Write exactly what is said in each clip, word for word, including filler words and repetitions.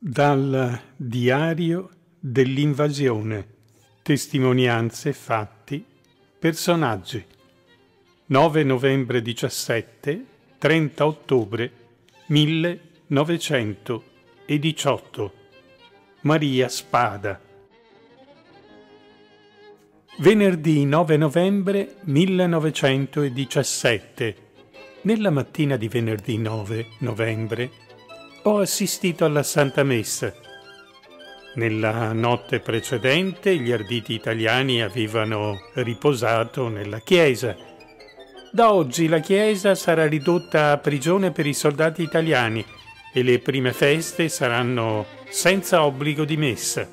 Dal diario dell'invasione. Testimonianze, fatti, personaggi. nove novembre diciassette, trenta ottobre millenovecentodiciotto. Maria Spada. Venerdì nove novembre millenovecentodiciassette. Nella mattina di venerdì nove novembre ho assistito alla Santa Messa. Nella notte precedente gli arditi italiani avevano riposato nella chiesa. Da oggi la chiesa sarà ridotta a prigione per i soldati italiani e le prime feste saranno senza obbligo di messa.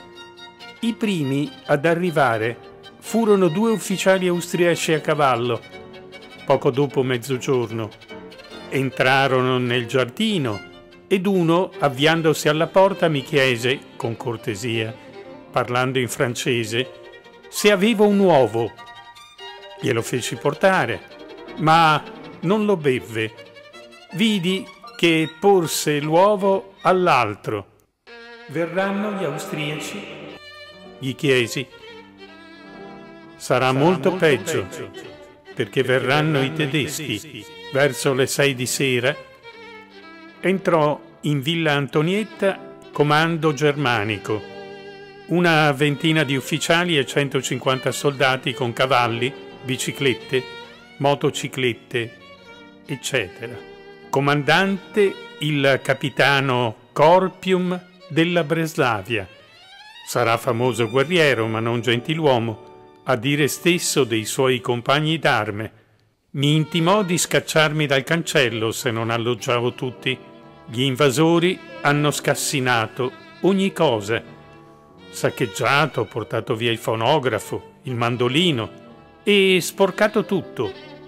I primi ad arrivare furono due ufficiali austriaci a cavallo. Poco dopo mezzogiorno entrarono nel giardino ed uno, avviandosi alla porta, mi chiese, con cortesia, parlando in francese, se avevo un uovo. Glielo feci portare, ma non lo bevve. Vidi che porse l'uovo all'altro. «Verranno gli austriaci?» gli chiesi. «Sarà, Sarà molto, molto peggio, peggio, perché verranno i tedeschi». Verso le sei di sera entrò in Villa Antonietta comando germanico, una ventina di ufficiali e centocinquanta soldati con cavalli, biciclette, motociclette, eccetera. Comandante il capitano Corpium della Breslavia. Sarà famoso guerriero, ma non gentiluomo, a dire stesso dei suoi compagni d'arme. Mi intimò di scacciarmi dal cancello se non alloggiavo tutti. Gli invasori hanno scassinato ogni cosa, saccheggiato, portato via il fonografo, il mandolino e sporcato tutto.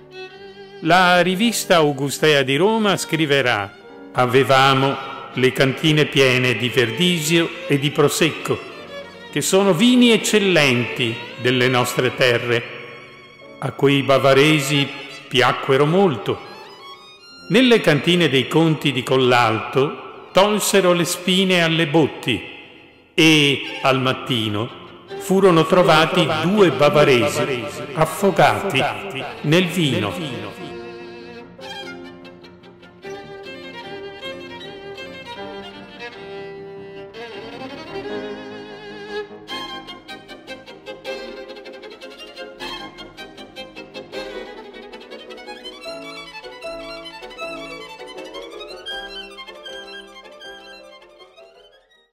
La rivista Augustea di Roma scriverà: avevamo le cantine piene di Verdisio e di Prosecco, che sono vini eccellenti delle nostre terre. A quei bavaresi piacquero molto. Nelle cantine dei conti di Collalto tolsero le spine alle botti e al mattino furono trovati due bavaresi affogati nel vino.